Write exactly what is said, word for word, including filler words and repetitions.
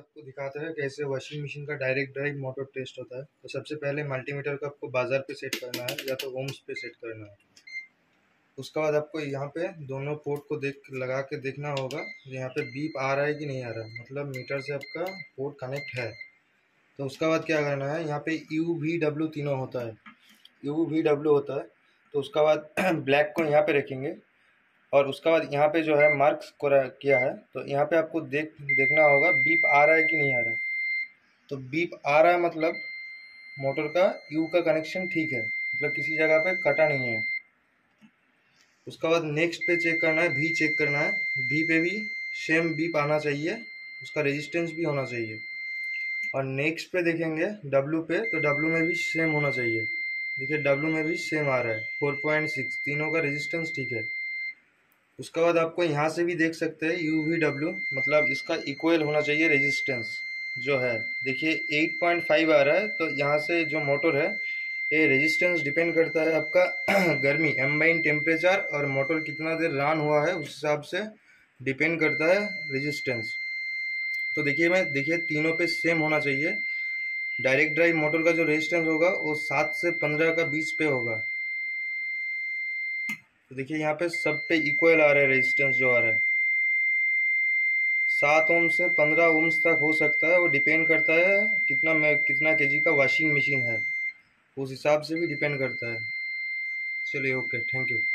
आपको दिखाते हैं कैसे वॉशिंग मशीन का डायरेक्ट ड्राइव मोटर टेस्ट होता है। तो सबसे पहले मल्टीमीटर को आपको बाजार पे सेट करना है या तो ओम्स पे सेट करना है। उसके बाद आपको यहाँ पे दोनों पोर्ट को देख लगा के देखना होगा यहाँ पे बीप आ रहा है कि नहीं आ रहा है, मतलब मीटर से आपका पोर्ट कनेक्ट है। तो उसका बाद क्या करना है, यहाँ पे यू वी डब्ल्यू तीनों होता है, यू वी डब्ल्यू होता है। तो उसका बाद ब्लैक को यहाँ पे रखेंगे और उसका बाद यहाँ पे जो है मार्क्स किया है, तो यहाँ पे आपको देख देखना होगा बीप आ रहा है कि नहीं आ रहा है। तो बीप आ रहा है मतलब मोटर का यू का कनेक्शन ठीक है, मतलब किसी जगह पे कटा नहीं है। उसका बाद नेक्स्ट पे चेक करना है, भी चेक करना है, भी पे भी सेम बीप आना चाहिए, उसका रेजिस्टेंस भी होना चाहिए। और नेक्स्ट पे देखेंगे डब्लू पे, तो डब्लू में भी सेम होना चाहिए। देखिए डब्लू में भी सेम आ रहा है फोर पॉइंट सिक्स, तीनों का रेजिस्टेंस ठीक है। उसके बाद आपको यहाँ से भी देख सकते हैं यू वी डब्ल्यू, मतलब इसका इक्वल होना चाहिए रेजिस्टेंस जो है। देखिए एट पॉइंट फाइव आ रहा है, तो यहाँ से जो मोटर है ये रेजिस्टेंस डिपेंड करता है आपका गर्मी एम्बाइन टेम्परेचर और मोटर कितना देर रन हुआ है उस हिसाब से डिपेंड करता है रेजिस्टेंस। तो देखिए मैं देखिए तीनों पे सेम होना चाहिए। डायरेक्ट ड्राइव मोटर का जो रेजिस्टेंस होगा वो सात से पंद्रह का बीच पे होगा। तो देखिए यहाँ पे सब पे इक्वल आ रहा है रेजिस्टेंस जो आ रहा है, सात ओम से पंद्रह ओम्स तक हो सकता है। वो डिपेंड करता है कितना में कितना केजी का वॉशिंग मशीन है, उस हिसाब से भी डिपेंड करता है। चलिए ओके, थैंक यू।